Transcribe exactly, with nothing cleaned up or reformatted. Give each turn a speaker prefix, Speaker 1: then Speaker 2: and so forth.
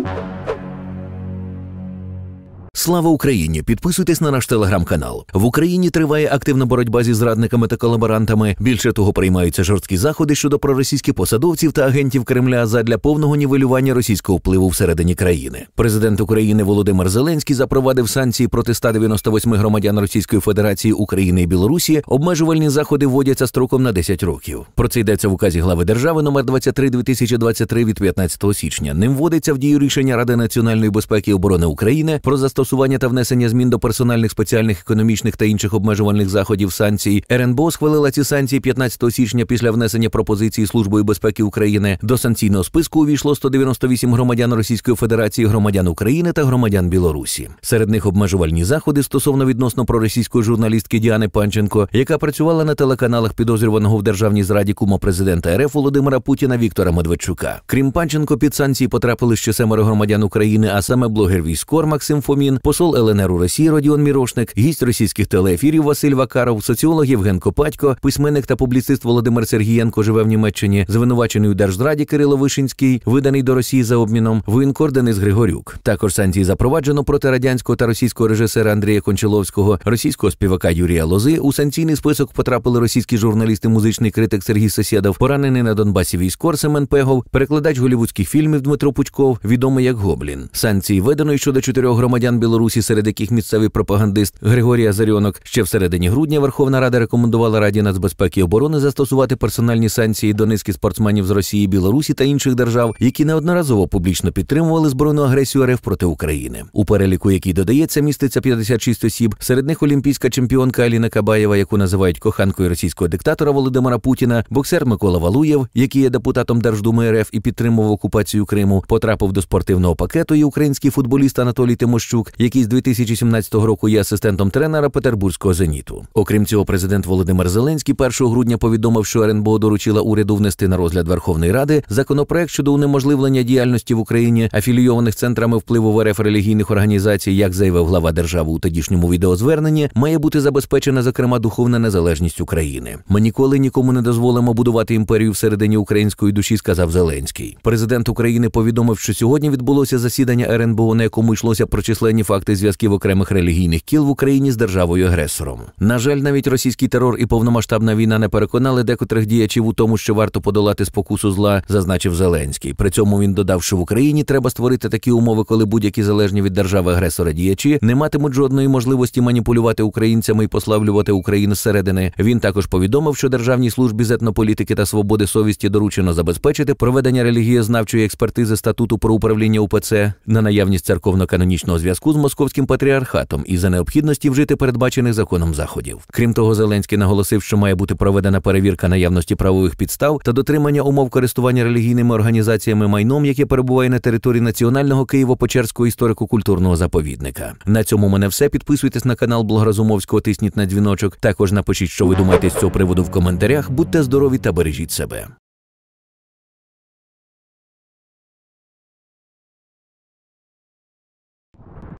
Speaker 1: Слава Україні! Підписуйтесь на наш телеграм-канал. В Україні триває активна боротьба зі зрадниками та колаборантами. Більше того, приймаються жорсткі заходи щодо проросійських посадовців та агентів Кремля задля повного нівелювання російського впливу всередині країни. Президент України Володимир Зеленський запровадив санкції проти ста дев'яноста восьми громадян Російської Федерації, України і Білорусі. Обмежувальні заходи вводяться строком на десять років. Про це йдеться в указі глави держави номер двадцять три дві тисячі двадцять три від п'ятнадцятого січня. Ним вводиться в дію рішення Ради національної безпеки і оборони України про застосування та внесення змін до персональних спеціальних економічних та інших обмежувальних заходів санкцій. ер ен бе о схвалила ці санкції п'ятнадцятого січня після внесення пропозиції Службою безпеки України. До санкційного списку увійшло сто дев'яносто вісім громадян Російської Федерації, громадян України та громадян Білорусі. Серед них обмежувальні заходи стосовно відносно проросійської журналістки Діани Панченко, яка працювала на телеканалах підозрюваного в державній зраді кума президента ер еф Володимира Путіна Віктора Медведчука. Крім Панченко, під санкції потрапили ще семеро громадян України, а саме блогер Військор Максим Фомін, посол ел ен ер у Росії Родіон Мірошник, гість російських телеефірів Василь Вакаров, соціолог Євген Копатько, письменник та публіцист Володимир Сергієнко, живе в Німеччині, звинувачений у держзраді Кирило Вишинський, виданий до Росії за обміном, воєнкор Денис Григорюк. Також санкції запроваджено проти радянського та російського режисера Андрія Кончаловського, російського співака Юрія Лози. У санкційний список потрапили російські журналісти, музичний критик Сергій Сосєдов, поранений на Донбасі військор Семен Пегов, перекладач голівудських фільмів Дмитро Пучков, відомий як Гоблін. Санкції введено й щодо чотирьох громадян Білорусі, серед яких місцевий пропагандист Григорій Азарьонок. Ще в середині грудня Верховна Рада рекомендувала Раді нацбезпеки і оборони застосувати персональні санкції до низки спортсменів з Росії, Білорусі та інших держав, які неодноразово публічно підтримували збройну агресію ер еф проти України. У переліку, який додається, міститься п'ятдесят шість осіб. Серед них олімпійська чемпіонка Аліна Кабаєва, яку називають коханкою російського диктатора Володимира Путіна, боксер Микола Валуєв, який є депутатом Держдуми ер еф і підтримував окупацію Криму, потрапив до спортивного пакету, і український футболіст Анатолій Тимощук, який з дві тисячі сімнадцятого року є асистентом тренера Петербурзького «Зеніту». Окрім цього, президент Володимир Зеленський першого грудня повідомив, що ер ен бе о доручила уряду внести на розгляд Верховної Ради законопроект щодо унеможливлення діяльності в Україні афілійованих центрами впливу в ер еф релігійних організацій. Як заявив глава держави у тодішньому відеозверненні, має бути забезпечена, зокрема, духовна незалежність України. «Ми ніколи нікому не дозволимо будувати імперію всередині української душі», сказав Зеленський. Президент України повідомив, що сьогодні відбулося засідання ер ен бе о, на якому йшлося про численні факти зв'язків окремих релігійних кіл в Україні з державою-агресором. На жаль, навіть російський терор і повномасштабна війна не переконали декотрих діячів у тому, що варто подолати спокусу зла, зазначив Зеленський. При цьому він додав, що в Україні треба створити такі умови, коли будь-які залежні від держави-агресора діячі не матимуть жодної можливості маніпулювати українцями і послаблювати Україну зсередини. Він також повідомив, що Державній службі з етнополітики та свободи совісті доручено забезпечити проведення релігієзнавчої експертизи статуту про управління у пе це на наявність церковно-канонічного зв'язку з московським патріархатом і за необхідності вжити передбачених законом заходів. Крім того, Зеленський наголосив, що має бути проведена перевірка наявності правових підстав та дотримання умов користування релігійними організаціями майном, яке перебуває на території Національного Києво-Печерського історико-культурного заповідника. На цьому в мене все. Підписуйтесь на канал Блог Разумовського, тисніть на дзвіночок. Також напишіть, що ви думаєте з цього приводу в коментарях. Будьте здорові та бережіть себе.